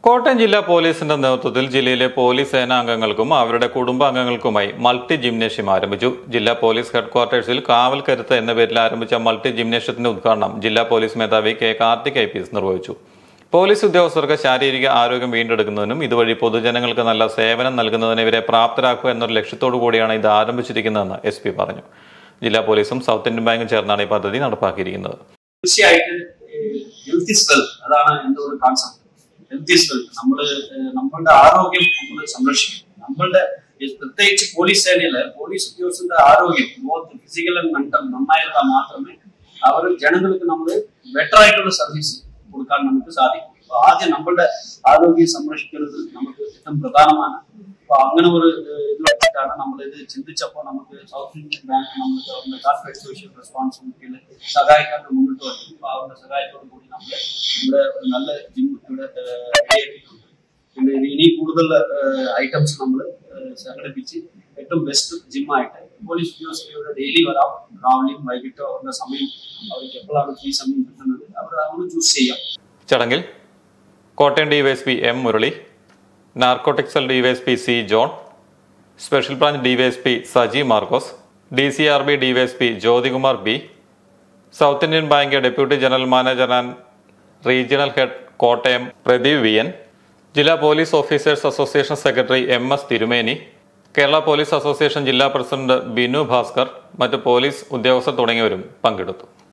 കോട്ടയം ജില്ലാ പോലീസിന്റെ നേതൃത്വത്തിൽ ജില്ലയിലെ പോലീസ് സേനാംഗങ്ങൾക്കും അവരുടെ കുടുംബാംഗങ്ങൾക്കുമായി മൾട്ടി ജിംനേഷ്യം ആരംഭിച്ചു. ജില്ലാ പോലീസ് ഹെഡ്ക്വാർട്ടേഴ്സിൽ കാവൽ കരുത്ത് എന്ന പേരിൽ ആരംഭിച്ച മൾട്ടി ജിംനേഷ്യത്തിന്റെ ഉദ്ഘാടനം ജില്ലാ പോലീസ് മേധാവി കെ കാർത്തിക് IPS നിർവഹിച്ചു. പോലീസ് ഉദ്യോഗസ്ഥർക്ക് ശാരീരിക ആരോഗ്യം വീണ്ടെടുക്കുന്നതിനും ഇതുവഴി പൊതുജനങ്ങൾക്ക് നല്ല സേവനം നൽകുന്നതിന് ഇവരെ പ്രാപ്തരാക്കുക എന്നൊരു ലക്ഷ്യത്തോടു കൂടിയാണ് ഇത് ആരംഭിച്ചിരിക്കുന്നതെന്ന് SP പറഞ്ഞു. ജില്ലാ പോലീസും സൗത്ത് ഇന്ത്യൻ ബാങ്കും ചേർന്നാണ് ഈ പദ്ധതി നടപ്പാക്കിയിരിക്കുന്നത്. നമ്മളുടെ ആരോഗ്യം നമ്മൾ സംരക്ഷിക്കും. നമ്മളുടെ പ്രത്യേകിച്ച് പോലീസ് സേനയിലെ പോലീസ് ഉദ്യോഗസ്ഥരുടെ ആരോഗ്യം ഫിസിക്കൽ ആൻഡ് മെന്റൽ നന്നായിരുന്നാൽ മാത്രമേ അവർ ജനങ്ങൾക്ക് നമ്മൾ ബെറ്റർ ആയിട്ടുള്ള സർവീസ് കൊടുക്കാൻ നമുക്ക് സാധിക്കും. അപ്പൊ ആദ്യം നമ്മളുടെ ആരോഗ്യം സംരക്ഷിക്കുന്നത് നമുക്ക് ഏറ്റവും പ്രധാനമാണ്. അപ്പൊ അങ്ങനെ ഒരു ഇത് വെച്ചിട്ടാണ് നമ്മൾ ഇത് ചിന്തിച്ചപ്പോൾ നമുക്ക് സൗത്ത് ഇന്ത്യൻ ബാങ്ക് നമ്മൾ ഗവൺമെന്റ് കോർപ്പറേറ്റ് സോഷ്യൽ റെസ്പോൺസിബിലിറ്റിയിൽ സഹായിക്കാൻ മുന്നോട്ട് വന്നു. അപ്പൊ അവരുടെ സഹായത്തോടു കൂടി നമ്മൾ ഇവിടെ ഒരു നല്ല ജിം ഇവിടെ റെഡിയാക്കിയിട്ടുണ്ട്. പിന്നെ ഇനി കൂടുതൽ ഐറ്റംസ് നമ്മൾ സംഘടിപ്പിച്ച് ഏറ്റവും ബെസ്റ്റ് ജിമ്മായിട്ട് പോലീസ് ഉദ്യോഗസ്ഥരുടെ ഡെയിലി വരാം. രാവിലെയും വൈകിട്ടോ അവരുടെ സമയം അവർക്ക് എപ്പോഴാണ് ഫ്രീ സമയം കിട്ടുന്നത് അവർ ചൂസ് ചെയ്യാം. ചടങ്ങിൽ Kottayam DYSP M Murali, narcotic cell DYSP C John, special branch DYSP Saji Markose, DCRB DYSP Jyothikumar B, south Indian bank deputy general manager and regional head Kottayam Pradeep VN, ജില്ലാ police officers association secretary MS Thirumeni, Kerala police association ജില്ലാ president Binu Bhaskar, മറ്റ് police ഉദ്യോഗസ്ഥർ തുടങ്ങിയവരും പങ്കെടുത്തു.